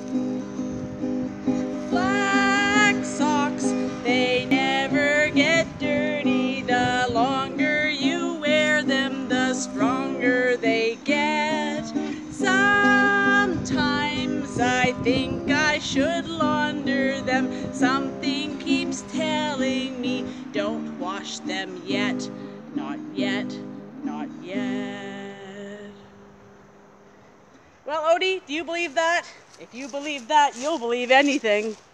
Black socks, they never get dirty. The longer you wear them, the stronger they get. Sometimes I think I should launder them. Something keeps telling me, don't wash them yet. Not yet, not yet. Well, Odie, do you believe that? If you believe that, you'll believe anything.